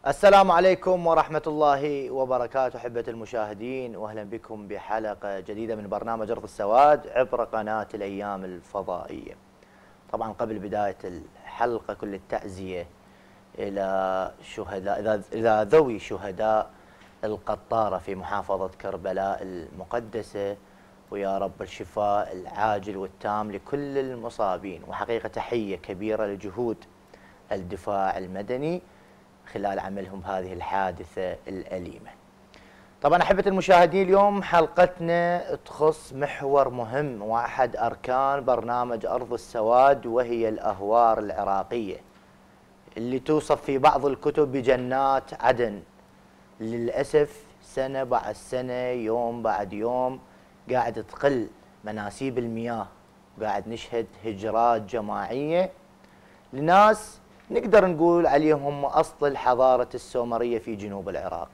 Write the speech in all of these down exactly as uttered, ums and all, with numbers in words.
السلام عليكم ورحمة الله وبركاته أحبة المشاهدين، وأهلا بكم بحلقة جديدة من برنامج أرض السواد عبر قناة الأيام الفضائية. طبعا قبل بداية الحلقة كل التعزية إلى شهداء إلى ذوي شهداء القطارة في محافظة كربلاء المقدسة، ويا رب الشفاء العاجل والتام لكل المصابين، وحقيقة تحية كبيرة لجهود الدفاع المدني خلال عملهم بهذه الحادثة الأليمة. طبعا أحبة المشاهدين، اليوم حلقتنا تخص محور مهم وأحد أركان برنامج أرض السواد، وهي الأهوار العراقية اللي توصف في بعض الكتب بجنات عدن. للأسف سنة بعد سنة، يوم بعد يوم، قاعد تقل مناسيب المياه، وقاعد نشهد هجرات جماعية لناس نقدر نقول عليهم هم أصل الحضارة السومرية في جنوب العراق.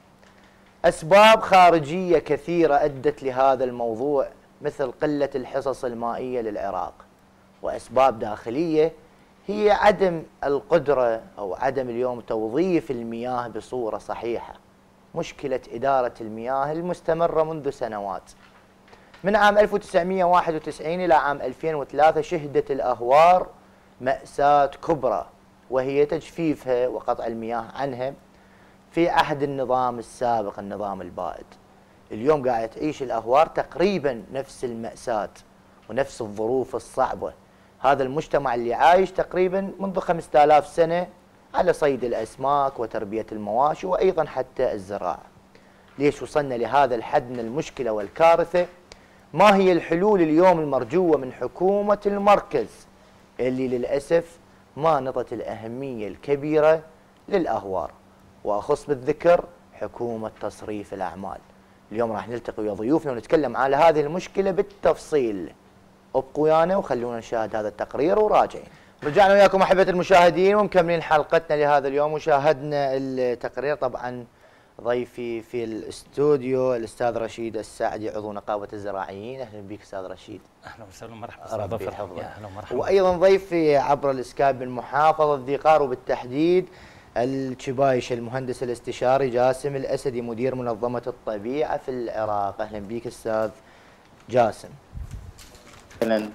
أسباب خارجية كثيرة أدت لهذا الموضوع، مثل قلة الحصص المائية للعراق، وأسباب داخلية هي عدم القدرة أو عدم اليوم توظيف المياه بصورة صحيحة. مشكلة إدارة المياه المستمرة منذ سنوات، من عام ألف وتسعمئة وواحد وتسعين إلى عام ألفين وثلاثة شهدت الأهوار مأساة كبرى، وهي تجفيفها وقطع المياه عنها في عهد النظام السابق، النظام البائد. اليوم قاعد تعيش الأهوار تقريبا نفس المأساة ونفس الظروف الصعبة. هذا المجتمع اللي عايش تقريبا منذ خمسة آلاف سنة على صيد الأسماك وتربية المواشي وأيضا حتى الزراعة. ليش وصلنا لهذا الحد من المشكلة والكارثة؟ ما هي الحلول اليوم المرجوة من حكومة المركز اللي للأسف ما نطت الأهمية الكبيرة للأهوار؟ وأخص بالذكر حكومة تصريف الأعمال. اليوم راح نلتقي ويا ضيوفنا ونتكلم على هذه المشكلة بالتفصيل. ابقوا ويانا وخلونا نشاهد هذا التقرير وراجعين. رجعنا وياكم أحبة المشاهدين ومكملين حلقتنا لهذا اليوم، وشاهدنا التقرير. طبعا ضيفي في الاستوديو الأستاذ رشيد السعدي، عضو نقابة الزراعيين. أهلا بك أستاذ رشيد. أهلا وسهلا ومرحبا. ربي يحفظك. أهلا ومرحبا. وأيضا ضيفي عبر الإسكايب من محافظة ذي قار، وبالتحديد الشبايش المهندس الاستشاري جاسم الأسدي، مدير منظمة الطبيعة في العراق. أهلا بك أستاذ جاسم. أهلا.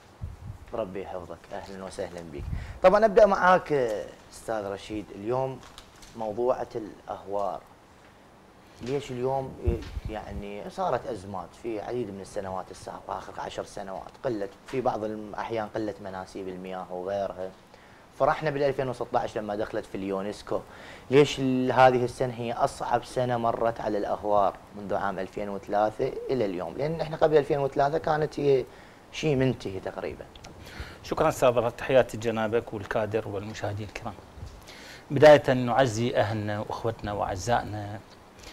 ربي يحفظك. أهلا وسهلا بك. طبعا أبدأ معاك أستاذ رشيد. اليوم موضوعة الأهوار، ليش اليوم يعني صارت أزمات في عديد من السنوات السابقة، آخر عشر سنوات قلت في بعض الأحيان قلت مناسيب المياه وغيرها. فرحنا بال ألفين وستة عشر لما دخلت في اليونسكو. ليش هذه السنة هي أصعب سنة مرت على الأهوار منذ عام ألفين وثلاثة إلى اليوم؟ لأن احنا قبل ألفين وثلاثة كانت هي شيء منتهي تقريبا. شكرا أستاذ، تحياتي لجنابك والكادر والمشاهدين الكرام. بداية نعزي أهلنا وأخوتنا وأعزائنا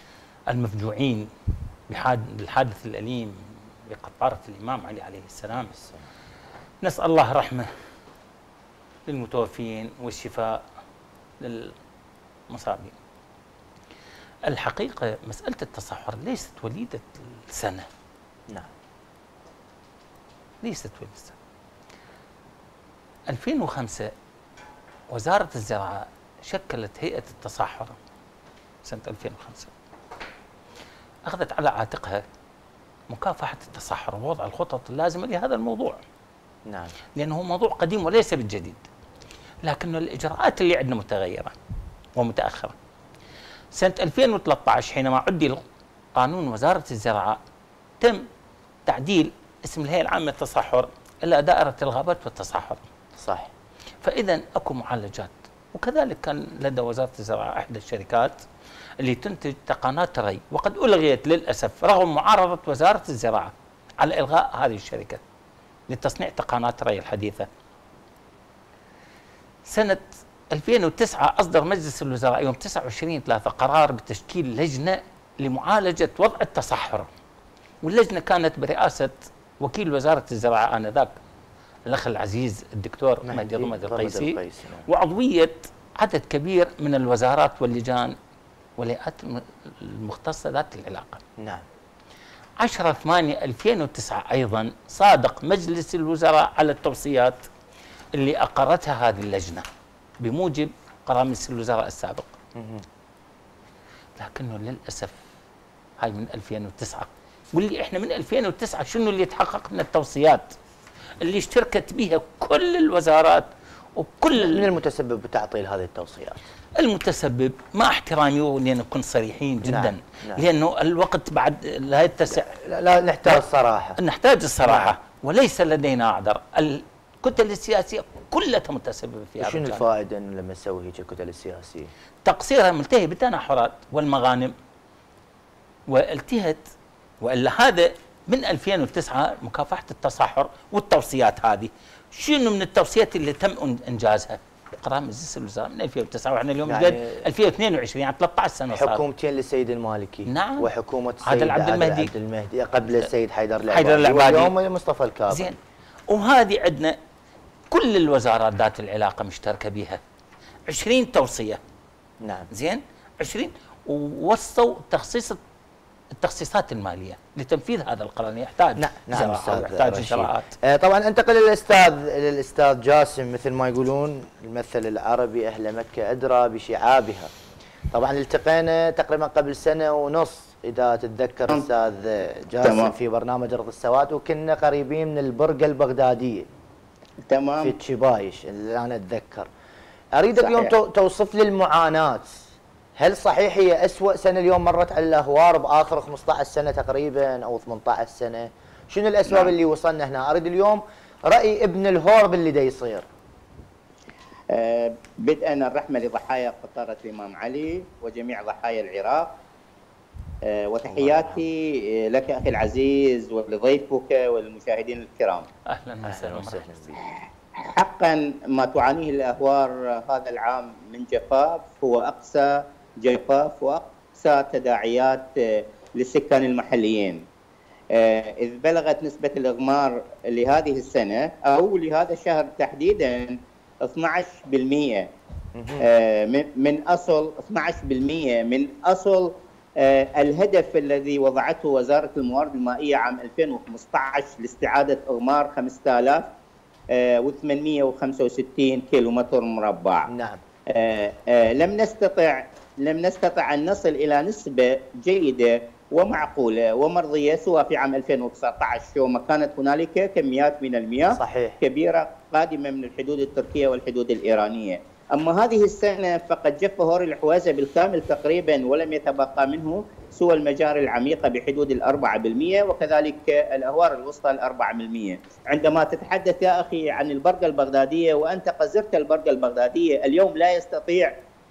المفجوعين بالحادث الأليم بقطارة الإمام علي عليه السلام. نسأل الله رحمة للمتوفين والشفاء للمصابين. الحقيقة مسألة التصحر ليست وليدة السنة. نعم، ليست وليدة السنة. ألفين وخمسة وزارة الزراعة شكلت هيئة التصحر سنة ألفين وخمسة، أخذت على عاتقها مكافحة التصحر ووضع الخطط اللازمة لهذا الموضوع. نعم، لأنه موضوع قديم وليس بالجديد، لكن الإجراءات اللي عندنا متغيرة ومتأخرة. سنة ألفين وثلاثة عشر حينما عدل قانون وزارة الزراعة تم تعديل اسم الهيئة العامة للتصحر إلى دائرة الغابات والتصحر. صح. فإذا أكو معالجات، وكذلك كان لدى وزارة الزراعة إحدى الشركات اللي تنتج تقنات ري، وقد ألغيت للأسف رغم معارضة وزارة الزراعة على إلغاء هذه الشركة لتصنيع تقنات ري الحديثة. سنة ألفين وتسعة أصدر مجلس الوزراء يوم تسعة وعشرين ثلاثة قرار بتشكيل لجنة لمعالجة وضع التصحر، واللجنة كانت برئاسة وكيل وزارة الزراعة آنذاك الأخ العزيز الدكتور مهدي رمض القيسي، وعضوية عدد كبير من الوزارات واللجان والهيئات المختصة ذات العلاقة. نعم. عشرة ثمانية ألفين وتسعة أيضا صادق مجلس الوزراء على التوصيات اللي أقرتها هذه اللجنة بموجب قرار مجلس الوزراء السابق. لكنه للاسف هاي من ألفين وتسعة، واللي احنا من ألفين وتسعة شنو اللي تحقق من التوصيات اللي اشتركت بها كل الوزارات وكل من المتسبب بتعطيل هذه التوصيات؟ المتسبب مع احترامي ولنكون صريحين جدا. نعم. نعم. لانه الوقت بعد لا يتسع. لا, لا نحتاج الصراحه. نحتاج الصراحه. نعم. وليس لدينا اعذر، الكتل السياسيه كلها متسببه في هذا. شنو الفائده لما نسوي هيك الكتل السياسيه؟ تقصيرها ملتهي بالتنحرات والمغانم والتهت، والا هذا من ألفين وتسعة مكافحه التصحر والتوصيات هذه. شنو من التوصيات اللي تم انجازها؟ قرار مجلس الوزراء من ألفين وتسعة واحنا اليوم يعني ألفين واثنين وعشرين، يعني ثلاثة عشر سنه صار. حكومتين للسيد المالكي. نعم. وحكومه السيد عادل عبد المهدي عبد المهدي قبل السيد حيدر العبادي. حيدر العبادي واليوم مصطفى الكاظمي. زين. وهذه عندنا كل الوزارات ذات العلاقه مشتركه بها. عشرين توصيه. نعم. زين؟ عشرين، ووصوا تخصيص التخصيصات الماليه لتنفيذ هذا القرار. يحتاج نعم نعم يحتاج اجراءات. آه طبعا انتقل للاستاذ للاستاذ جاسم. مثل ما يقولون المثل العربي اهل مكه ادرى بشعابها. طبعا التقينا تقريبا قبل سنه ونص اذا تتذكر استاذ جاسم تمام. في برنامج ارض السواد، وكنا قريبين من البرقه البغداديه تمام في تشيبايش اللي انا اتذكر. اريدك اليوم توصف لي المعاناه. هل صحيح هي أسوأ سنة اليوم مرت على الأهوار بآخر خمسة عشر سنة تقريبا أو ثمانية عشر سنة؟ شنو الأسباب نعم. اللي وصلنا هنا؟ أريد اليوم رأي ابن الهور باللي دا يصير. أه بدءا الرحمة لضحايا قطارة الإمام علي وجميع ضحايا العراق. أه وتحياتي لك أخي العزيز ولضيفك وللمشاهدين الكرام. أهلا وسهلا. حقا ما تعانيه الأهوار هذا العام من جفاف هو أقسى جفاف وأقسى تداعيات للسكان المحليين، إذ بلغت نسبة الإغمار لهذه السنة أو لهذا الشهر تحديدا اثني عشر بالمئة من أصل اثني عشر بالمئة من أصل الهدف الذي وضعته وزارة الموارد المائية عام ألفين وخمسة عشر لاستعادة إغمار خمسة آلاف وثمانمئة وخمسة وستين كيلومتر مربع. نعم. آآ آآ لم نستطع لم نستطع ان نصل الى نسبه جيده ومعقوله ومرضيه سوى في عام ألفين وتسعة عشر يوم كانت هنالك كميات من المياه صحيح. كبيره قادمه من الحدود التركيه والحدود الايرانيه. اما هذه السنه فقد جف هور الحويزه بالكامل تقريبا ولم يتبقى منه سوى المجاري العميقه بحدود الأربعة بالمئة وكذلك الاهوار الوسطى الأربعة بالمئة. عندما تتحدث يا اخي عن البرقه البغداديه وانت قزرت البرقه البغداديه، اليوم لا يستطيع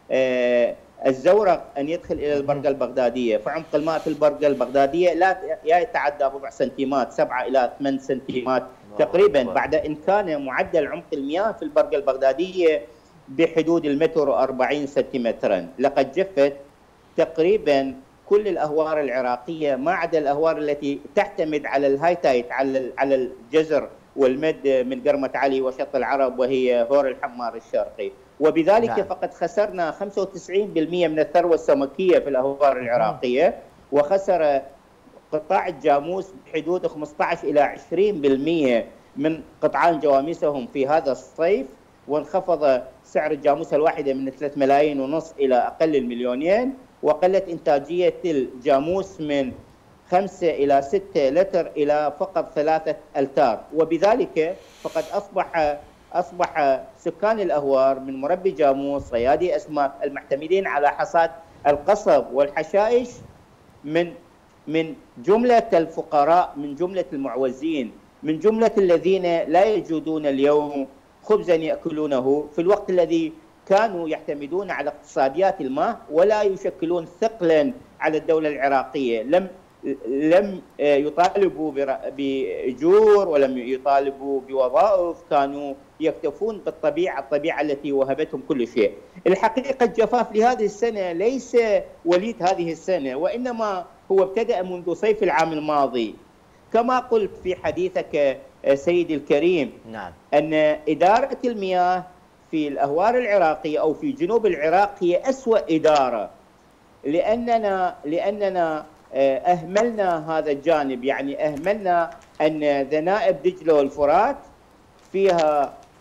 الزورق ان يدخل الى البرقه البغداديه، فعمق الماء في البرقه البغداديه لا يتعدى ربع سنتيمات، سبعة الى ثمانية سنتيمات تقريبا، بعد ان كان معدل عمق المياه في البرقه البغداديه بحدود المتر وأربعين سنتيمترا. لقد جفت تقريبا كل الاهوار العراقيه ما عدا الاهوار التي تعتمد على الهايتايت، على على الجزر والمد من قرمه علي وشط العرب وهي هور الحمار الشرقي، وبذلك نعم. فقد خسرنا خمسة وتسعين بالمئة من الثروه السمكيه في الاهوار العراقيه، وخسر قطاع الجاموس بحدود خمسة عشر إلى عشرين بالمئة من قطعان جواميسهم في هذا الصيف، وانخفض سعر الجاموسه الواحده من ثلاثة ملايين ونصف الى اقل المليونين، وقلت انتاجيه الجاموس من خمسة الى ستة لتر الى فقط ثلاثة التار، وبذلك فقد اصبح اصبح سكان الاهوار من مربي جاموس، صيادي اسماك، المعتمدين على حصاد القصب والحشائش من من جمله الفقراء، من جمله المعوزين، من جمله الذين لا يجدون اليوم خبزا ياكلونه، في الوقت الذي كانوا يعتمدون على اقتصاديات الماء ولا يشكلون ثقلا على الدوله العراقيه. لم لم يطالبوا باجور ولم يطالبوا بوظائف، كانوا يكتفون بالطبيعه، الطبيعه التي وهبتهم كل شيء. الحقيقه الجفاف لهذه السنه ليس وليد هذه السنه، وانما هو ابتدأ منذ صيف العام الماضي. كما قلت في حديثك سيدي الكريم، نعم. أن إدارة المياه في الأهوار العراقية أو في جنوب العراق هي أسوأ إدارة، لأننا لأننا أهملنا هذا الجانب، يعني أهملنا أن ذنائب دجلة والفرات فيها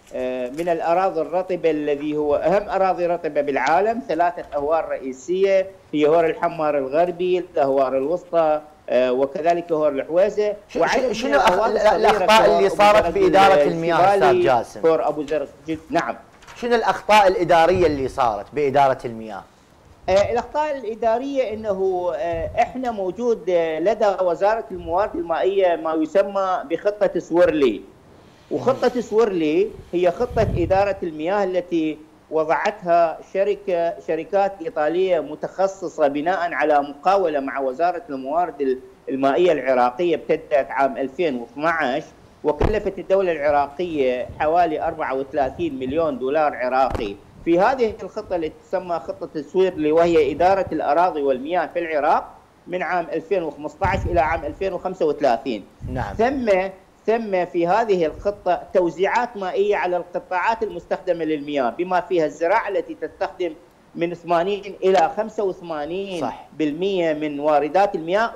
من الأراضي الرطبة الذي هو أهم أراضي رطبة بالعالم، ثلاثة أهوار رئيسية هي هور الحمار الغربي، الأهوار الوسطى وكذلك هور الحويزة. وعدد شنو الأخطاء اللي صارت بإدارة المياه أستاذ جاسم؟ هور أبو زرق. نعم. شنو الأخطاء الإدارية اللي صارت بإدارة المياه؟ آه الأخطاء الإدارية أنه آه إحنا موجود آه لدى وزارة الموارد المائية ما يسمى بخطة سورلي، وخطة سورلي هي خطة إدارة المياه التي وضعتها شركة شركات إيطالية متخصصة بناء على مقاولة مع وزارة الموارد المائية العراقية ابتدأت عام ألفين واثني عشر، وكلفت الدولة العراقية حوالي أربعة وثلاثين مليون دولار عراقي. في هذه الخطة التي تسمى خطة سويرلي وهي إدارة الأراضي والمياه في العراق من عام ألفين وخمسة عشر إلى عام ألفين وخمسة وثلاثين. نعم. ثم ثم في هذه الخطة توزيعات مائية على القطاعات المستخدمة للمياه بما فيها الزراعة التي تستخدم من ثمانين إلى خمسة وثمانين بالمئة من واردات المياه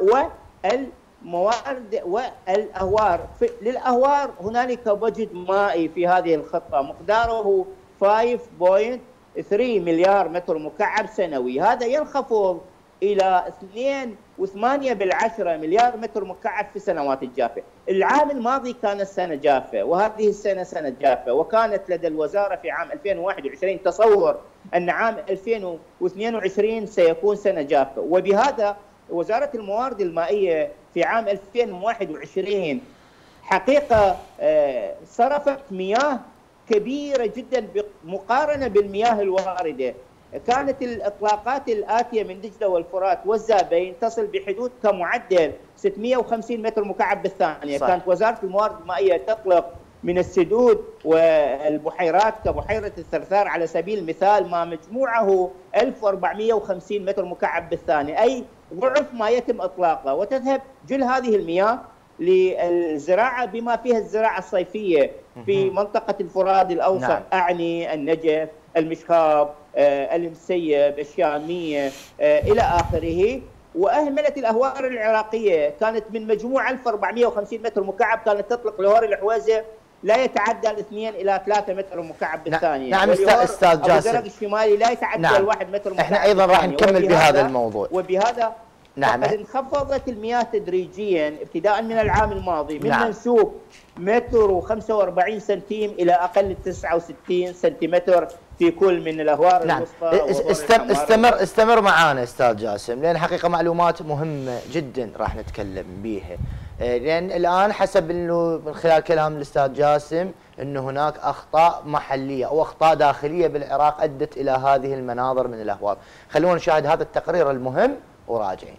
والموارد والأهوار. للأهوار هنالك بجت مائي في هذه الخطة مقداره خمسة فاصلة ثلاثة مليار متر مكعب سنوي، هذا ينخفض إلى اثنين فاصلة ثمانية بالعشرة مليار متر مكعب في السنوات الجافة. العام الماضي كانت سنة جافة وهذه السنة سنة جافة، وكانت لدى الوزارة في عام ألفين وواحد وعشرين تصور أن عام ألفين واثنين وعشرين سيكون سنة جافة، وبهذا وزارة الموارد المائية في عام ألفين وواحد وعشرين حقيقة صرفت مياه كبيرة جدا مقارنة بالمياه الواردة. كانت الإطلاقات الآتية من دجلة والفرات والزابين تصل بحدود كمعدل ستمئة وخمسين متر مكعب بالثانية. صح. كانت وزارة الموارد المائية تطلق من السدود والبحيرات كبحيرة الثرثار على سبيل المثال ما مجموعه ألف وأربعمئة وخمسين متر مكعب بالثانية، أي ضعف ما يتم إطلاقه، وتذهب جل هذه المياه للزراعة بما فيها الزراعة الصيفية في منطقة الفرات الأوسط. نعم. أعني النجف، المشخاب، آه، المسيب، الشامية، آه، إلى آخره. وأهملت الأهوار العراقية، كانت من مجموع ألف وأربعمئة وخمسين متر مكعب كانت تطلق لهور الحويزة لا يتعدى الاثنين إلى ثلاثة متر مكعب بالثانية. نعم أستاذ جاسم. أبو الشمالي لا يتعدى نعم. الواحد متر مكعب. احنا أيضا راح نكمل بهذا الموضوع. وبهذا نعم. فقد انخفضت المياه تدريجيا ابتداء من العام الماضي من نعم. منسوب متر وخمسة وأربعين سنتيم إلى أقل تسعة وستين سنتيمتر في كل من الأهوار نعم. الوسطى. استمر, استمر استمر معانا أستاذ جاسم، لأن حقيقة معلومات مهمة جدا راح نتكلم بيها، لأن الآن حسب أنه من خلال كلام الأستاذ جاسم أنه هناك أخطاء محلية أو أخطاء داخلية بالعراق أدت إلى هذه المناظر من الأهوار. خلونا نشاهد هذا التقرير المهم وراجعين.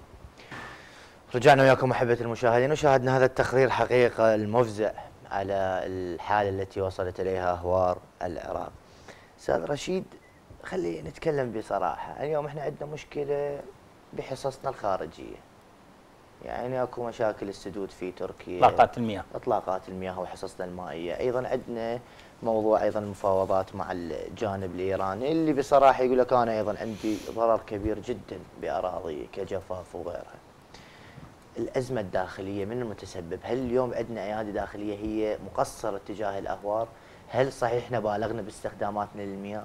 رجعنا وياكم أحبة المشاهدين وشاهدنا هذا التقرير حقيقة المفزع على الحالة التي وصلت إليها أهوار العراق. أستاذ رشيد، خلي نتكلم بصراحة، اليوم احنا عندنا مشكلة بحصصنا الخارجية، يعني اكو مشاكل السدود في تركيا، اطلاقات المياه اطلاقات المياه وحصصنا المائية، أيضا عندنا موضوع أيضا المفاوضات مع الجانب الإيراني اللي بصراحة يقول لك أنا أيضا عندي ضرر كبير جدا بأراضي كجفاف وغيرها. الأزمة الداخلية من المتسبب؟ هل اليوم عندنا أيادي داخلية هي مقصرة تجاه الأهوار؟ هل صحيح احنا بالغنا باستخداماتنا للمياه؟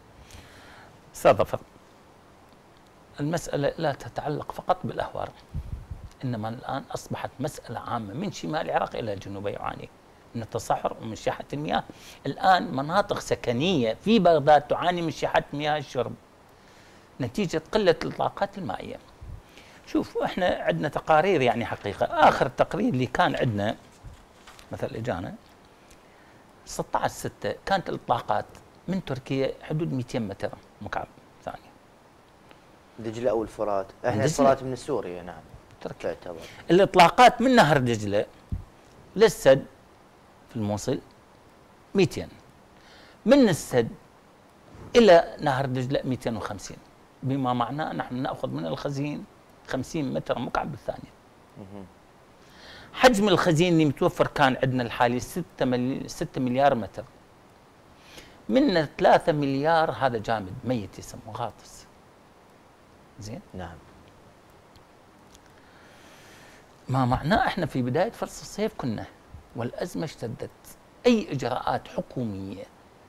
أستاذ ظفر، المسألة لا تتعلق فقط بالأهوار، إنما الآن أصبحت مسألة عامة من شمال العراق إلى جنوبه يعاني من التصحر ومن شحة المياه. الآن مناطق سكنية في بغداد تعاني من شحة مياه الشرب نتيجة قلة الإطلاقات المائية. شوف، احنا عندنا تقارير، يعني حقيقة آخر تقرير اللي كان عندنا مثل إجانا ستة عشر ستة كانت الإطلاقات من تركيا حدود مئتين متر مكعب ثانية. دجلة أو الفرات؟ احنا الفرات من سوريا. نعم تركيا تعتبر. الإطلاقات من نهر دجلة للسد في الموصل مئتين، من السد إلى نهر دجلة مئتين وخمسين، بما معناه نحن نأخذ من الخزين خمسين متر مكعب بالثانية. حجم الخزين اللي متوفر كان عندنا الحالي ستة مليار متر، من ثلاثة مليار هذا جامد ميت يسموه غاطس. زين؟ نعم. ما معناه احنا في بداية فصل الصيف كنا والأزمة اشتدت اي اجراءات حكوميه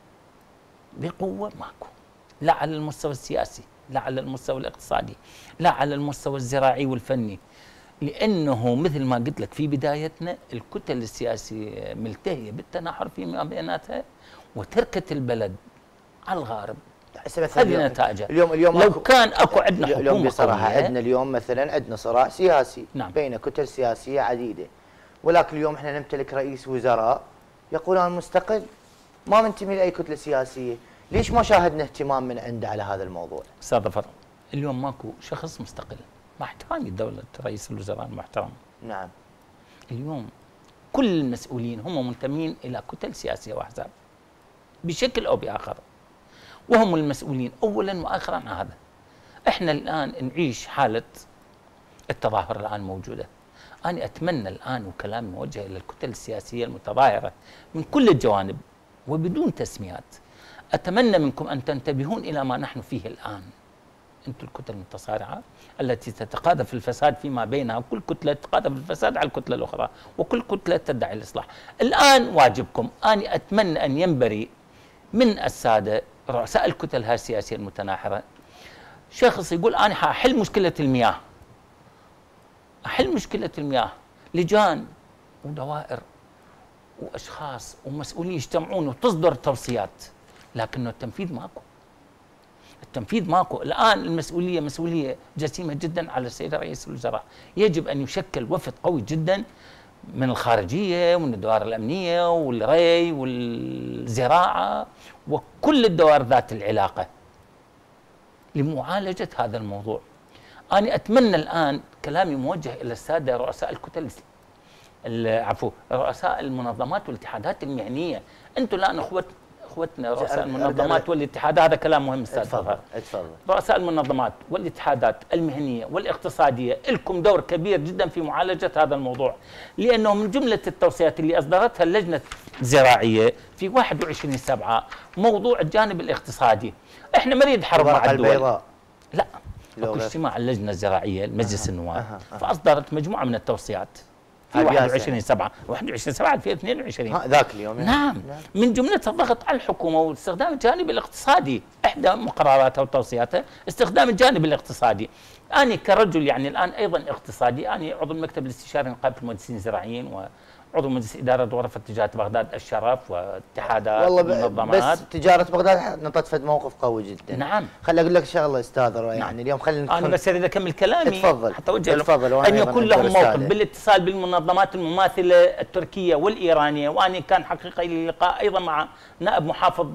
بقوه ماكو، لا على المستوى السياسي، لا على المستوى الاقتصادي، لا على المستوى الزراعي والفني، لانه مثل ما قلت لك في بدايتنا الكتل السياسيه ملتهيه بالتناحر فيما بيناتها وتركت البلد على الغارب. هذه نتائجها. اليوم اليوم لو كان اكو عندنا حكومه اليوم بصراحه عندنا اليوم مثلا عندنا صراع سياسي نعم. بين كتل سياسيه عديده، ولكن اليوم احنا نمتلك رئيس وزراء يقول انا مستقل ما منتمي لاي كتله سياسيه، ليش ما شاهدنا اهتمام من عنده على هذا الموضوع؟ استاذ ظفر، اليوم ماكو شخص مستقل مع احترامي دوله رئيس الوزراء المحترم. نعم. اليوم كل المسؤولين هم منتمين الى كتل سياسيه واحزاب بشكل او باخر، وهم المسؤولين اولا واخرا عن هذا. احنا الان نعيش حاله التظاهر الان موجوده. انا اتمنى الان وكلامي موجه الى الكتل السياسيه المتظاهره من كل الجوانب وبدون تسميات، اتمنى منكم ان تنتبهون الى ما نحن فيه الان. انتم الكتل المتصارعه التي تتقاذف الفساد فيما بينها، كل كتله تتقاذف الفساد على الكتله الاخرى، وكل كتله تدعي الاصلاح. الان واجبكم، انا اتمنى ان ينبري من الساده رؤساء الكتل هذه السياسيه المتناحره شخص يقول انا حاحل مشكله المياه. احل مشكله المياه، لجان ودوائر واشخاص ومسؤولين يجتمعون وتصدر توصيات، لكنه التنفيذ ماكو. التنفيذ ماكو، الان المسؤوليه مسؤوليه جسيمه جدا على السيد رئيس الوزراء، يجب ان يشكل وفد قوي جدا من الخارجيه ومن الدوائر الامنيه والري والزراعه وكل الدوائر ذات العلاقه لمعالجه هذا الموضوع. انا اتمنى الان كلامي موجه الى الساده رؤساء الكتل، عفوا رؤساء المنظمات والاتحادات المهنيه، انتم الان اخوت اخوتنا رؤساء المنظمات والاتحادات، هذا كلام مهم استاذ ظفر. اتفضل. رؤساء المنظمات والاتحادات المهنيه والاقتصاديه لكم دور كبير جدا في معالجه هذا الموضوع، لانه من جمله التوصيات اللي اصدرتها اللجنه الزراعيه في واحد وعشرين سبعة موضوع الجانب الاقتصادي. احنا ما نريد حرب مع الدول. البيضاء. لا، اكو اجتماع اللجنه الزراعيه لمجلس أه النواب أه أه. فاصدرت مجموعه من التوصيات في واحد وعشرين سبعة واحد وعشرين سبعة ألفين واثنين وعشرين ذاك اليوم. نعم. نعم، من جمله الضغط على الحكومه واستخدام الجانب الاقتصادي، احدى مقرراتها وتوصياتها استخدام الجانب الاقتصادي. انا كرجل يعني الان ايضا اقتصادي، انا عضو المكتب الاستشاري لنقابه المهندسين الزراعيين وعضو مجلس اداره غرفه تجاره بغداد الشرف واتحادات والله بس تجاره بغداد نطت فد موقف قوي جدا. نعم. خلي اقول لك شغله استاذ، يعني نعم. اليوم خلينا انا بس اريد اكمل كلامي. تفضل. حتى اوجه تفضل. ان يكون لهم موقف بالاتصال بالمنظمات المماثله التركيه والايرانيه، وانا كان حقيقه لي لقاء ايضا مع نائب محافظ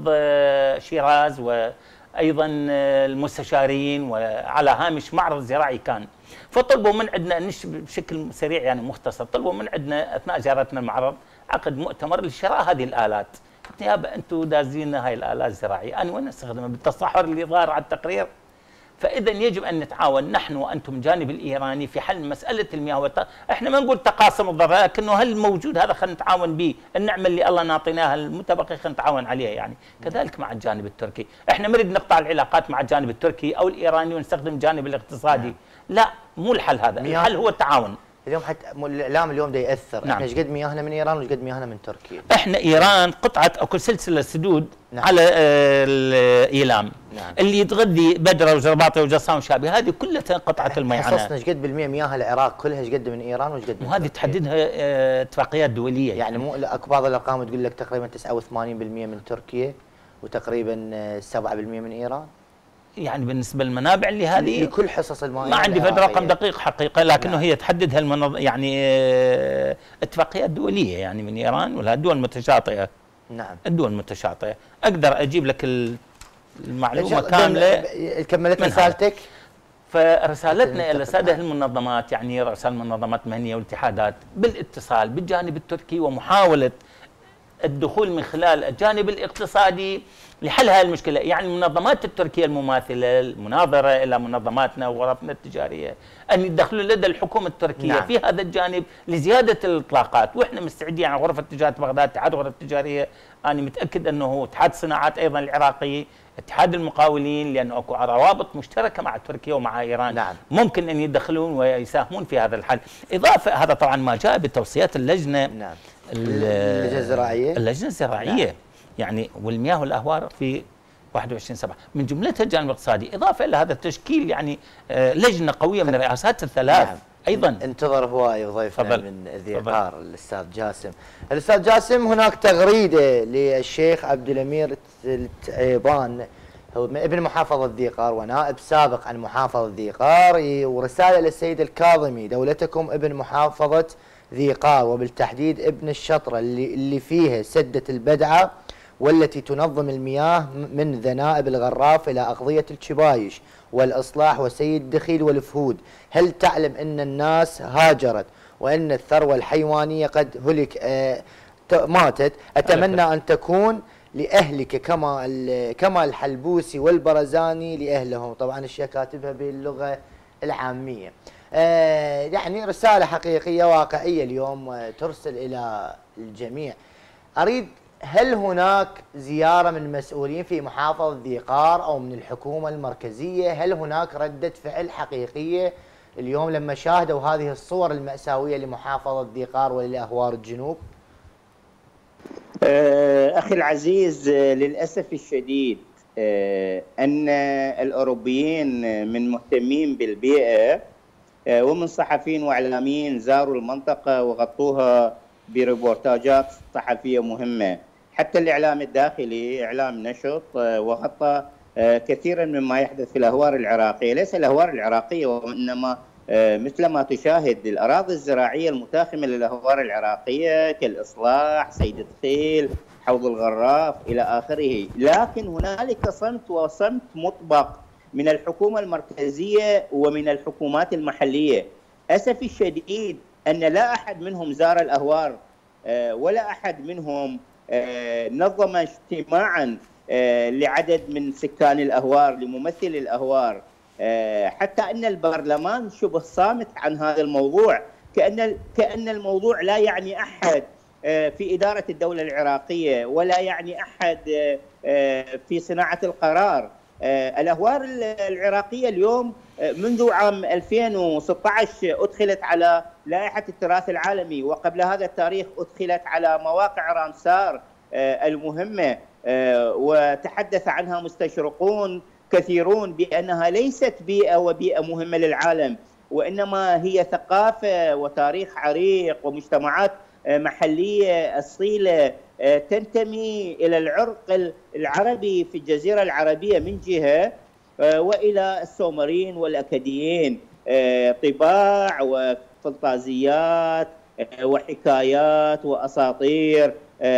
شيراز وايضا المستشارين وعلى هامش معرض زراعي كان، فطلبوا من عندنا نش بشكل سريع يعني مختصر، طلبوا من عندنا اثناء زيارتنا المعرض عقد مؤتمر لشراء هذه الالات. قلت يابا انتم دازين هاي الالات الزراعيه، انا وين استخدمها؟ بالتصحر اللي ظاهر على التقرير. فاذا يجب ان نتعاون نحن وانتم الجانب الايراني في حل مساله المياه والت... احنا ما نقول تقاسم الضرر، لكنه هل موجود هذا خلينا نتعاون به، النعمه اللي الله نعطيناها المتبقي خلينا نتعاون عليها يعني. كذلك مع الجانب التركي، احنا ما نريد نقطع العلاقات مع الجانب التركي او الايراني ونستخدم الجانب الاقتصادي. لا، مو الحل هذا، الحل هو التعاون. اليوم حتى الاعلام اليوم ده ياثر. نعم. احنا ايش قد مياهنا من ايران وايش قد مياهنا من تركيا؟ احنا ايران قطعه اكل سلسله سدود. نعم. على الايلام. نعم. اللي يتغذي بدره وزرباطه وجصام وشابه، هذه كلها قطعه المي عنها. حصصنا ايش قد بالمية مياه العراق كلها ايش قد من ايران وايش قد من وهذه تحددها اتفاقيات دوليه. يعني مو اكو بعض الارقام تقول لك تقريبا تسعة وثمانين بالمية من تركيا وتقريبا سبعة بالمية من ايران. يعني بالنسبه للمنابع اللي هذه لكل حصص الماء ما عندي فد رقم دقيق حقيقه، لكنه نعم. هي تحددها المنظ... يعني اتفاقيات دوليه يعني من ايران ولا الدول المتشاطئه. نعم. الدول المتشاطئه اقدر اجيب لك المعلومه كامله. كملت رسالتك. فرسالتنا الى ساده المنظمات يعني رؤساء المنظمات المهنيه والاتحادات بالاتصال بالجانب التركي ومحاوله الدخول من خلال الجانب الاقتصادي لحل هذه المشكله، يعني المنظمات التركيه المماثله المناظره الى منظماتنا وغرفنا التجاريه ان يدخلوا لدى الحكومه التركيه نعم. في هذا الجانب لزياده الاطلاقات، واحنا مستعدين يعني غرفه تجاره بغداد، اتحاد غرف التجاريه، انا متاكد انه اتحاد الصناعات ايضا العراقي اتحاد المقاولين، لانه اكو روابط مشتركه مع تركيا ومع ايران. نعم. ممكن ان يدخلون ويساهمون في هذا الحل. اضافه هذا طبعا ما جاء بتوصيات اللجنه. نعم. اللجنه الزراعيه. اللجنه الزراعيه. نعم. يعني والمياه والاهوار في واحد وعشرين سبعة من جملتها الجانب الاقتصادي، اضافه الى هذا التشكيل يعني لجنه قويه من الرئاسات الثلاث. نعم. ايضا انتظر هواي ضيفنا من ذي قار الاستاذ جاسم. الاستاذ جاسم، هناك تغريده للشيخ عبد الامير التعيبان، هو ابن محافظه ذي قار ونائب سابق عن محافظه ذي قار، ورساله للسيد الكاظمي: دولتكم ابن محافظه ذي قار، وبالتحديد ابن الشطره اللي اللي فيها سده البدعه، والتي تنظم المياه من ذنائب الغراف إلى أغضية الشبايش والإصلاح وسيد الدخيل والفهود. هل تعلم أن الناس هاجرت وأن الثروة الحيوانية قد هلك آه ماتت؟ أتمنى أن تكون لأهلك كما كما الحلبوسي والبرزاني لأهلهم. طبعا الشيخ كاتبها باللغة العامية. آه يعني رسالة حقيقية واقعية اليوم ترسل إلى الجميع. أريد، هل هناك زيارة من مسؤولين في محافظة ذي قار أو من الحكومة المركزية؟ هل هناك ردة فعل حقيقية اليوم لما شاهدوا هذه الصور المأساوية لمحافظة ذي قار ولأهوار الجنوب؟ أخي العزيز، للأسف الشديد أن الأوروبيين من مهتمين بالبيئة ومن صحفيين وإعلاميين زاروا المنطقة وغطوها بريبورتاجات صحفية مهمة. حتى الإعلام الداخلي إعلام نشط وغطى كثيرا مما يحدث في الأهوار العراقية، ليس الأهوار العراقية وإنما مثل ما تشاهد الأراضي الزراعية المتاخمة للأهوار العراقية كالإصلاح، سيد دخيل، حوض الغراف إلى آخره. لكن هنالك صمت وصمت مطبق من الحكومة المركزية ومن الحكومات المحلية. أسفي الشديد أن لا أحد منهم زار الأهوار ولا أحد منهم نظم اجتماعا لعدد من سكان الأهوار لممثل الأهوار، حتى أن البرلمان شبه صامت عن هذا الموضوع، كأن كأن الموضوع لا يعني أحد في إدارة الدولة العراقية ولا يعني أحد في صناعة القرار. الأهوار العراقية اليوم منذ عام ألفين وستة عشر أدخلت على لائحة التراث العالمي، وقبل هذا التاريخ أدخلت على مواقع رامسار المهمة، وتحدث عنها مستشرقون كثيرون بأنها ليست بيئة وبيئة مهمة للعالم، وإنما هي ثقافة وتاريخ عريق ومجتمعات محلية أصيلة تنتمي إلى العرق العربي في الجزيرة العربية من جهة، وإلى السومريين والأكديين، طباع وفانتازيات وحكايات وأساطير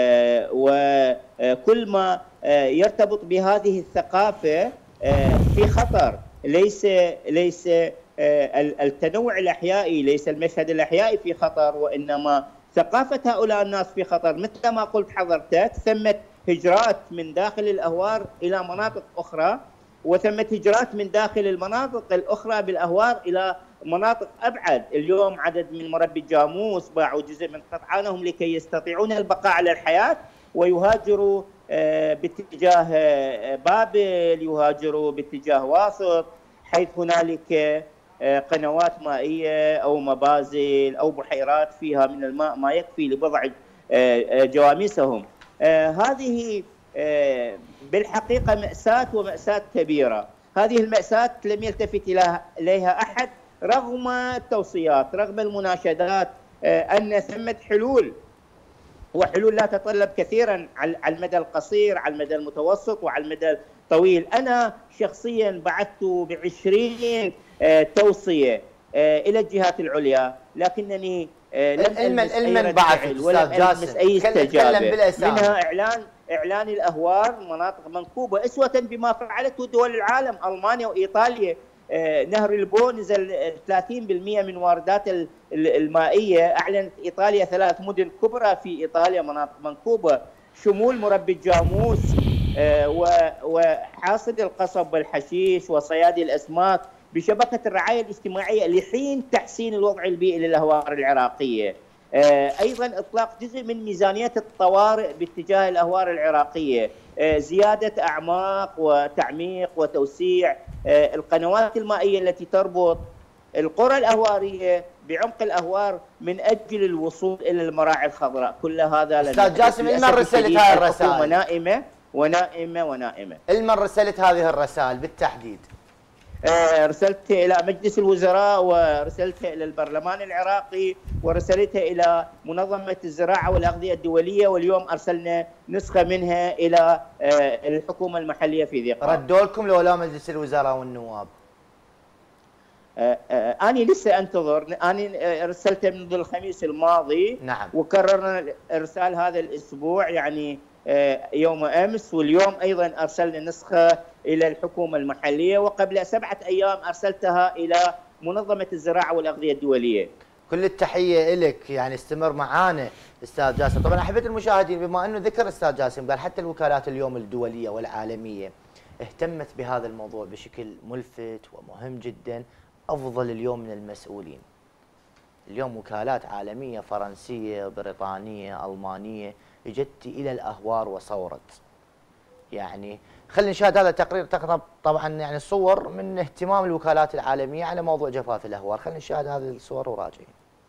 وكل ما يرتبط بهذه الثقافة في خطر. ليس ليس التنوع الأحيائي، ليس المشهد الأحيائي في خطر، وإنما ثقافة هؤلاء الناس في خطر. مثل ما قلت حضرتك، ثمة هجرات من داخل الأهوار إلى مناطق أخرى، وثمة هجرات من داخل المناطق الأخرى بالأهوار إلى مناطق أبعد. اليوم عدد من مربي الجاموس باعوا جزء من قطعانهم لكي يستطيعون البقاء على الحياة، ويهاجروا باتجاه بابل، يهاجروا باتجاه واسط، حيث هنالك قنوات مائية أو مبازل أو بحيرات فيها من الماء ما يكفي لبضع جواميسهم. هذه بالحقيقة مأساة ومأساة كبيرة. هذه المأساة لم يلتفت إليها أحد رغم التوصيات، رغم المناشدات أن ثمة حلول، وحلول لا تتطلب كثيرا على المدى القصير، على المدى المتوسط وعلى المدى الطويل. أنا شخصيا بعثت بعشرين توصية إلى الجهات العليا، لكنني لم ألمس أي رد فعل ولم ألمس أي استجابة. منها إعلان إعلان الأهوار مناطق منكوبة أسوة بما فعلته دول العالم، ألمانيا وإيطاليا. نهر البو نزل ثلاثين بالمئة من واردات المائية. أعلنت إيطاليا ثلاث مدن كبرى في إيطاليا مناطق منكوبة. شمول مربي الجاموس وحاصد القصب والحشيش وصيادي الأسماك بشبكة الرعاية الاجتماعية لحين تحسين الوضع البيئي للأهوار العراقية. أيضا إطلاق جزء من ميزانية الطوارئ باتجاه الأهوار العراقية، زيادة أعماق وتعميق وتوسيع القنوات المائية التي تربط القرى الأهوارية بعمق الأهوار من أجل الوصول إلى المراعي الخضراء. كل هذا أستاذ جاسم، لمن رسلت هذه الرسائل؟ الحكومة نائمة ونائمة ونائمة. لمن رسلت هذه الرسائل بالتحديد؟ رسلت إلى مجلس الوزراء، ورسلتها إلى البرلمان العراقي، ورسلتها إلى منظمة الزراعة والأغذية الدولية، واليوم أرسلنا نسخة منها إلى الحكومة المحلية في ذي قار. ردوا لكم لو لا مجلس الوزراء والنواب؟ أنا لسه أنتظر، أنا رسلتها منذ الخميس الماضي. نعم. وكررنا إرسال هذا الأسبوع يعني يوم أمس، واليوم أيضا أرسلنا نسخة إلى الحكومة المحلية، وقبل سبعة أيام أرسلتها إلى منظمة الزراعة والأغذية الدولية. كل التحية لك، يعني استمر معانا أستاذ جاسم. طبعا أحبة المشاهدين، بما أنه ذكر أستاذ جاسم قال حتى الوكالات اليوم الدولية والعالمية اهتمت بهذا الموضوع بشكل ملفت ومهم جدا. أفضل اليوم من المسؤولين. اليوم وكالات عالمية فرنسية بريطانية ألمانية اجت إلى الأهوار وصورت. يعني خلينا نشاهد هذا التقرير، تقرب طبعا يعني صور من اهتمام الوكالات العالمية على موضوع جفاف الأهوار. خلينا نشاهد هذه الصور وراجعين.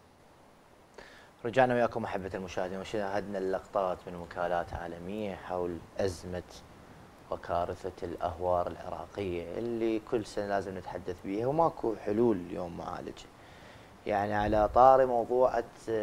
رجعنا وياكم أحبة المشاهدين وشاهدنا اللقطات من وكالات عالمية حول أزمة وكارثة الأهوار العراقية اللي كل سنة لازم نتحدث بيها وماكو حلول اليوم معالجة. يعني على طاري موضوعة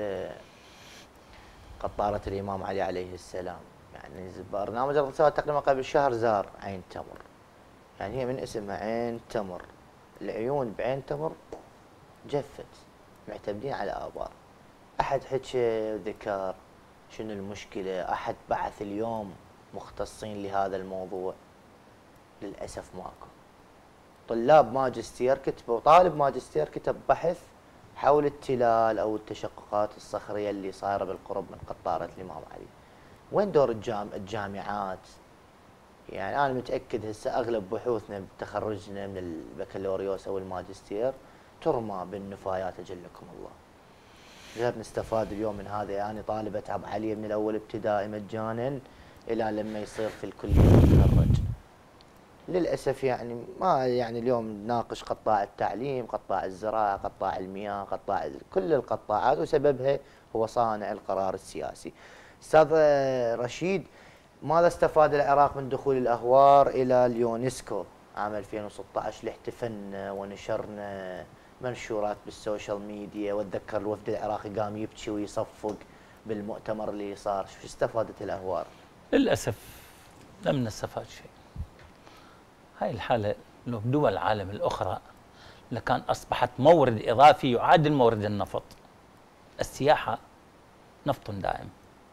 قطارة الإمام علي عليه السلام، يعني برنامج جرة السواد تقريبا قبل شهر زار عين تمر. يعني هي من اسمها عين تمر، العيون بعين تمر جفت، معتمدين على آبار. أحد حكى ذكر شنو المشكلة، أحد بعث اليوم مختصين لهذا الموضوع؟ للأسف ماكو. طلاب ماجستير كتبوا، طالب ماجستير كتب بحث حول التلال أو التشققات الصخرية اللي صايرة بالقرب من قطارة الإمام علي. وين دور الجام الجامعات؟ يعني أنا متأكد هسه أغلب بحوثنا بتخرجنا من البكالوريوس أو الماجستير ترمى بالنفايات أجلكم الله. غير نستفاد اليوم من هذا. يعني طالب أتعب عليه من الأول ابتدائي مجانا إلى لما يصير في الكلية يتخرج. للأسف يعني ما يعني اليوم نناقش قطاع التعليم، قطاع الزراعة، قطاع المياه، قطاع كل القطاعات، وسببها هو صانع القرار السياسي. أستاذ رشيد، ماذا استفاد العراق من دخول الأهوار إلى اليونسكو عام ألفين وستة عشر اللي احتفلنا ونشرنا منشورات بالسوشيال ميديا، واتذكر الوفد العراقي قام يبكي ويصفق بالمؤتمر اللي صار، شو استفادت الأهوار؟ للأسف لم نستفاد شيء. هاي الحالة لو بدول العالم الأخرى لكان أصبحت مورد إضافي يعادل مورد النفط. السياحة نفط دائم،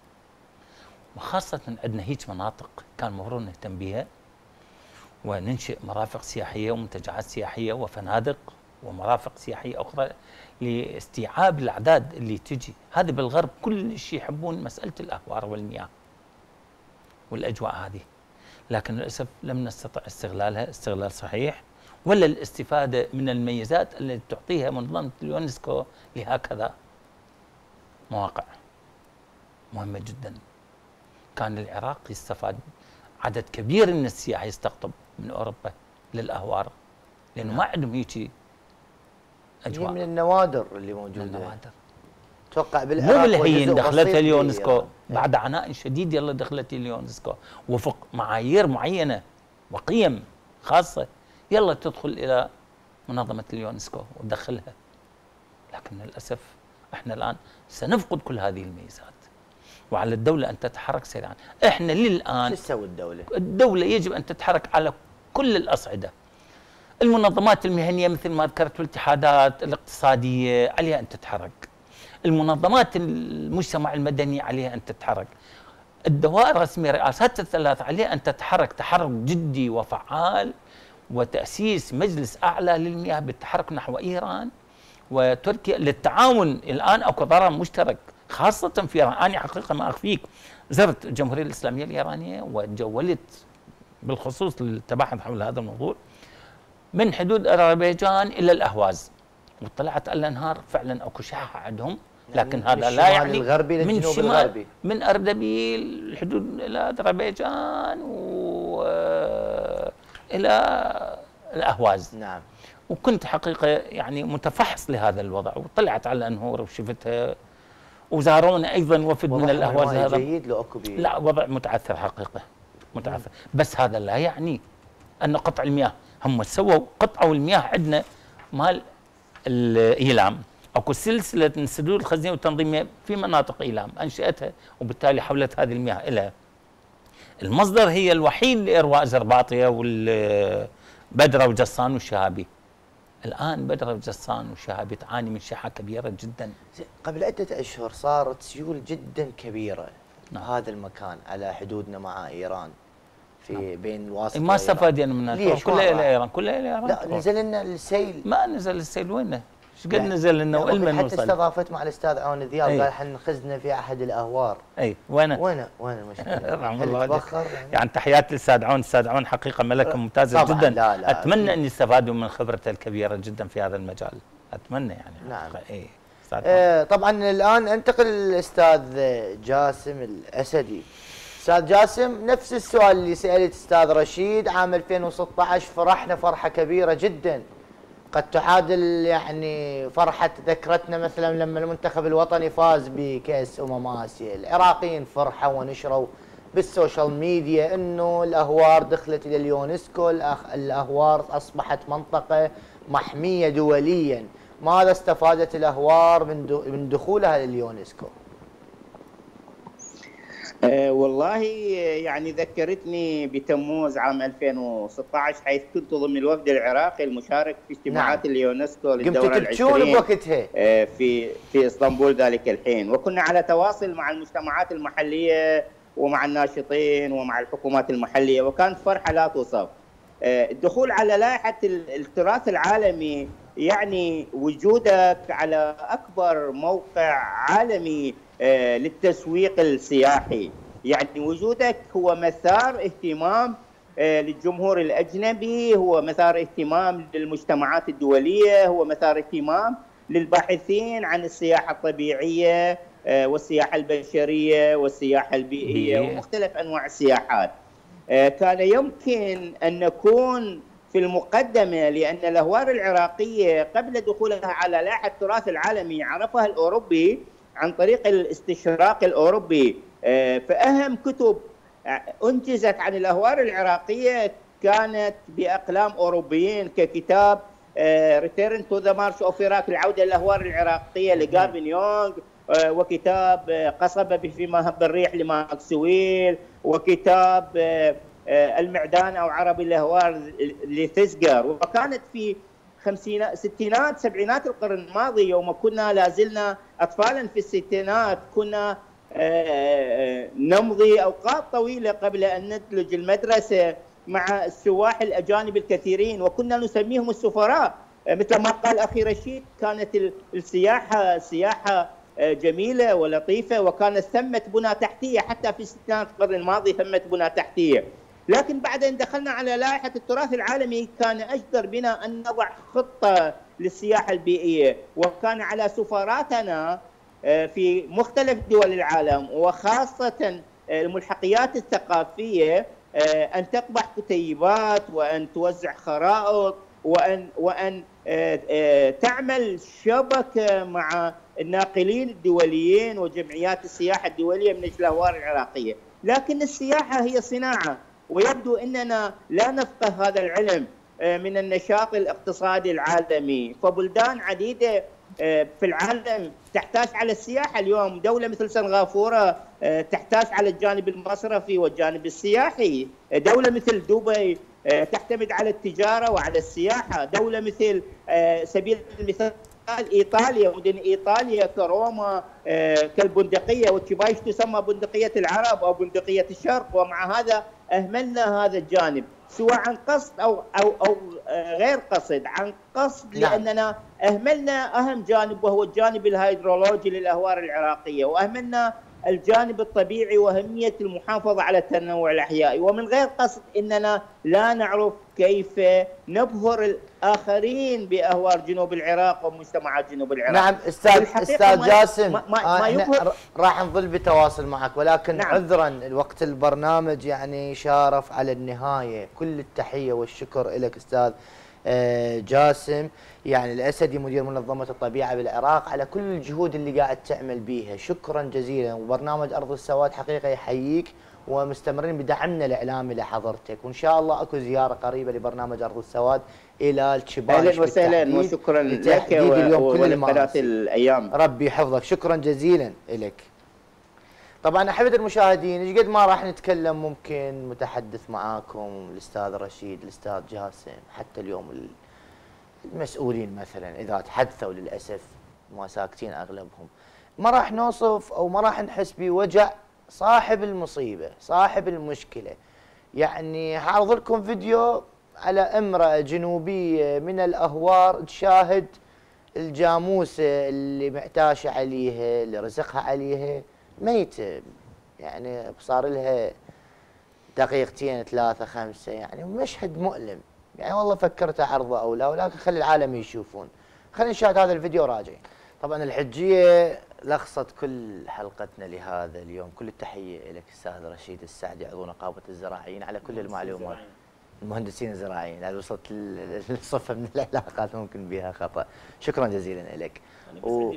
وخاصة عندنا هيك مناطق كان المفروض نهتم بها وننشئ مرافق سياحية ومنتجعات سياحية وفنادق ومرافق سياحية أخرى لاستيعاب الأعداد اللي تجي. هذا بالغرب كل شيء يحبون مسألة الأهوار والمياه والأجواء هذه، لكن للأسف لم نستطع استغلالها استغلال صحيح ولا الاستفادة من الميزات التي تعطيها منظمة اليونسكو لهكذا مواقع مهمة جدا. كان العراق يستفاد، عدد كبير من السياح يستقطب من أوروبا للأهوار لأنه ما عندهم هيك أجواء. هي من النوادر اللي موجودة. من النوادر. توقع بالعراق مو بالحين دخلتها اليونسكو يعني. بعد عناء شديد يلا دخلت اليونسكو وفق معايير معينة وقيم خاصة، يلا تدخل إلى منظمة اليونسكو وتدخلها. لكن للأسف احنا الآن سنفقد كل هذه الميزات، وعلى الدولة أن تتحرك سريعا. احنا للآن شو تسوي الدولة؟ الدولة يجب أن تتحرك على كل الأصعدة. المنظمات المهنية مثل ما ذكرت والاتحادات الاقتصادية عليها أن تتحرك. المنظمات المجتمع المدني عليها أن تتحرك. الدوائر الرسمية رئاسات الثلاث عليها أن تتحرك تحرك جدي وفعال، وتأسيس مجلس أعلى للمياه بالتحرك نحو إيران وتركيا للتعاون. الآن أكو ضرر مشترك خاصة في إيران. أنا حقيقة ما أخفيك زرت الجمهورية الإسلامية الإيرانية وتجولت بالخصوص للتباحث حول هذا الموضوع من حدود أذربيجان إلى الأهواز، وطلعت على الأنهار فعلا أكو شحة عندهم لكن من هذا لا يعني الغربي من للجنوب شمال الغربي، من أردبيل الحدود إلى أذربيجان وإلى الأهواز. نعم. وكنت حقيقة يعني متفحص لهذا الوضع، وطلعت على الأنهور وشفتها، وزارونا أيضا وفد من الأهواز. هذا جيد لو أكو بيه؟ لا، وضع متعثر حقيقة، متعثر. بس هذا لا يعني أن قطع المياه، هم سووا قطعوا المياه عندنا مال الإيلام، اكو سلسله من سدود الخزينه والتنظيميه في مناطق ايلام انشاتها، وبالتالي حولت هذه المياه الى المصدر هي الوحيد لارواء زرباطيه والبدره وجصان والشهابي. الان بدره وجصان والشهابي تعاني من شحه كبيره جدا. قبل عده اشهر صارت سيول جدا كبيره نعم. هذا المكان على حدودنا مع ايران في نعم. بين الواسط ما استفادنا منها، كلها الى ايران، كلها الى ايران. لا نزل لنا السيل، ما نزل السيل وينه؟ ايش قد نزل لنا وإلما نوصل. حتى استضافت مع الاستاذ عون ذياب قال احنا خزنا في احد الاهوار. اي وين وين وين المشكله؟ رحم الله عليك. يعني تحياتي للاستاذ عون، الاستاذ عون حقيقه ملكه ممتازه جدا. لا لا اتمنى ان يستفادوا من خبرته الكبيره جدا في هذا المجال، اتمنى يعني. نعم. اي آه طبعا الان انتقل للاستاذ جاسم الاسدي. استاذ جاسم، نفس السؤال اللي سالت استاذ رشيد، عام ألفين وستة عشر فرحنا فرحه كبيره جدا قد تعادل يعني فرحة ذكرتنا مثلا لما المنتخب الوطني فاز بكأس أمم آسيا. العراقيين فرحوا ونشروا بالسوشيال ميديا أنه الأهوار دخلت إلى اليونسكو، الأهوار أصبحت منطقة محمية دوليا. ماذا استفادت الأهوار من دخولها لليونسكو؟ أه والله يعني ذكرتني بتموز عام ألفين وستة عشر حيث كنت ضمن الوفد العراقي المشارك في اجتماعات نعم. اليونسكو للدورة العشرين بوقتها أه في في اسطنبول ذلك الحين، وكنا على تواصل مع المجتمعات المحلية ومع الناشطين ومع الحكومات المحلية، وكانت فرحة لا توصف. أه الدخول على لائحة التراث العالمي يعني وجودك على أكبر موقع عالمي للتسويق السياحي، يعني وجودك هو مثار اهتمام للجمهور الأجنبي، هو مثار اهتمام للمجتمعات الدولية، هو مثار اهتمام للباحثين عن السياحة الطبيعية والسياحة البشرية والسياحة البيئية ومختلف أنواع السياحات. كان يمكن أن نكون في المقدمة، لأن الأهوار العراقية قبل دخولها على لائحة التراث العالمي عرفها الأوروبي عن طريق الاستشراق الأوروبي، فأهم كتب أنجزت عن الأهوار العراقية كانت بأقلام أوروبيين ككتاب Return to the March of Iraq العودة للأهوار العراقية لغارفن يونغ، وكتاب قصبة فيما هب الريح لماكسويل، وكتاب المعدان أو عربي الأهوار لثزقر. وكانت في خمسينات ستينات سبعينات القرن الماضي يوم كنا لازلنا أطفالا في الستينات كنا نمضي أوقات طويلة قبل أن ندلج المدرسة مع السواح الأجانب الكثيرين، وكنا نسميهم السفراء. مثل ما قال أخي رشيد، كانت السياحة سياحة جميلة ولطيفة، وكانت ثمة بنى تحتية حتى في ستينات القرن الماضي ثمة بنى تحتية. لكن بعد أن دخلنا على لائحة التراث العالمي كان أجدر بنا أن نضع خطة للسياحة البيئية، وكان على سفاراتنا في مختلف دول العالم وخاصة الملحقيات الثقافية أن تطبع كتيبات وأن توزع خرائط وأن وأن تعمل شبكة مع الناقلين الدوليين وجمعيات السياحة الدولية من أجل الأهوار العراقية. لكن السياحة هي صناعة، ويبدو أننا لا نفقه هذا العلم من النشاط الاقتصادي العالمي، فبلدان عديدة في العالم تحتاج على السياحة اليوم. دولة مثل سنغافورة تحتاج على الجانب المصرفي والجانب السياحي، دولة مثل دبي تعتمد على التجارة وعلى السياحة، دولة مثل سبيل المثال إيطاليا، مدن إيطاليا كروما كالبندقية وتشيبايش تسمى بندقية العرب أو بندقية الشرق، ومع هذا أهملنا هذا الجانب سواء عن قصد أو أو أو غير قصد، عن قصد لأننا أهملنا أهم جانب وهو الجانب الهيدرولوجي للأهوار العراقية، وأهملنا الجانب الطبيعي وأهمية المحافظة على التنوع الأحيائي، ومن غير قصد أننا لا نعرف كيف نبهر الآخرين بأهوار جنوب العراق ومجتمعات جنوب العراق. نعم استاذ استاذ جاسم، ما ما ما يبهر. راح نظل بتواصل معك، ولكن نعم. عذرا وقت البرنامج يعني شارف على النهايه. كل التحيه والشكر لك استاذ جاسم يعني الأسدي مدير منظمة الطبيعة بالعراق على كل الجهود اللي قاعد تعمل بيها. شكرا جزيلا. وبرنامج أرض السواد حقيقة يحييك، ومستمرين بدعمنا الإعلامي لحضرتك، وإن شاء الله أكو زيارة قريبة لبرنامج أرض السواد إلى الشباش. أهلا وسهلا وشكرا لك ولقناة الأيام. ربي يحفظك، شكرا جزيلا لك. طبعا أحبة المشاهدين، ايش قد ما راح نتكلم ممكن متحدث معاكم الأستاذ رشيد، الأستاذ جاسم، حتى اليوم المسؤولين مثلا إذا تحدثوا للأسف ما ساكتين أغلبهم، ما راح نوصف أو ما راح نحس بوجع صاحب المصيبة، صاحب المشكلة. يعني هعرض لكم فيديو على امرأة جنوبية من الأهوار تشاهد الجاموسة اللي معتاشة عليها، اللي رزقها عليها ميتة، يعني صار لها دقيقتين ثلاثة خمسة، يعني مشهد مؤلم. يعني والله فكرت أعرضه أو لا، ولكن خلي العالم يشوفون. خلينا نشاهد هذا الفيديو راجع. طبعا الحجية لخصت كل حلقتنا لهذا اليوم. كل التحية لك أستاذ رشيد السعدي عضو نقابة الزراعيين على كل المعلومات. المهندسين الزراعيين، هذه وصلت للصفة من العلاقات ممكن بها خطأ. شكرا جزيلا لك. و...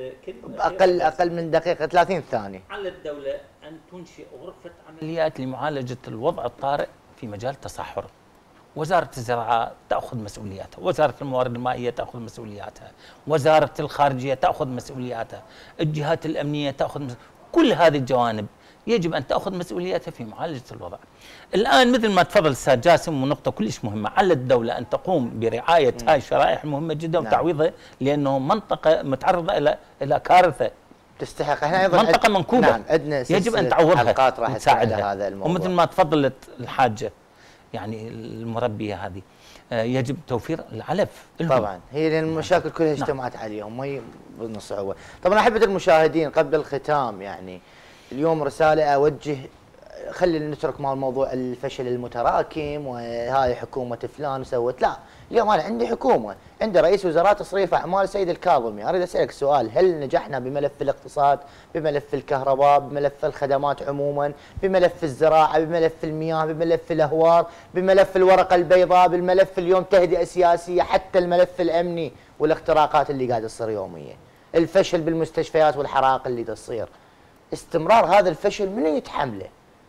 أقل أقل من دقيقة ثلاثين ثانية. على الدولة أن تنشئ غرفة عمليات لمعالجة الوضع الطارئ في مجال التصحر. وزارة الزراعة تأخذ مسؤولياتها، وزارة الموارد المائية تأخذ مسؤولياتها، وزارة الخارجية تأخذ مسؤولياتها، الجهات الأمنية تأخذ مسؤولياتها. كل هذه الجوانب يجب أن تأخذ مسؤولياتها في معالجة الوضع. الآن مثل ما تفضل أستاذ جاسم، ونقطة كلش مهمة، على الدولة أن تقوم برعاية هاي الشرائح المهمة جدا وتعويضها، لأنه منطقة متعرضة إلى إلى كارثة تستحق. احنا ايضا منطقة منكوبة. نعم عندنا يجب أن تعوضها راح تساعدها هذا الموضوع. ومثل ما تفضلت الحاجة يعني المربية هذه يجب توفير العلف لهم. طبعا هي المشاكل كلها اجتمعت نعم. عليهم مي بالصعوبة. طبعا أحبة المشاهدين، قبل الختام يعني اليوم رسالة أوجه، خلينا نترك مع موضوع الفشل المتراكم وهاي حكومة فلان سوت، لا، اليوم أنا عندي حكومة، عندي رئيس وزراء تصريف أعمال سيد الكاظمي. أريد أسألك سؤال، هل نجحنا بملف الاقتصاد، بملف الكهرباء، بملف الخدمات عموما، بملف الزراعة، بملف المياه، بملف الأهوار، بملف الورقة البيضاء، بالملف اليوم تهدئة سياسية، حتى الملف الأمني والاختراقات اللي قاعدة تصير يوميا، الفشل بالمستشفيات والحرائق اللي تصير، استمرار هذا الفشل منو يتحمله؟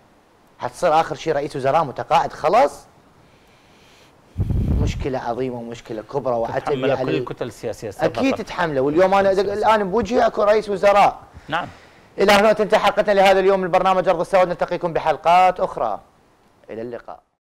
حتصير آخر شيء رئيس وزراء متقاعد خلاص؟ مشكلة عظيمة ومشكلة كبرى وعتبية على كل الكتل السياسية. أكيد تتحمله. واليوم أنا الآن بوجهي أكو رئيس وزراء. نعم. إلى هنا تنتهي حلقتنا لهذا اليوم من برنامج أرض السواد، نلتقيكم بحلقات أخرى. إلى اللقاء.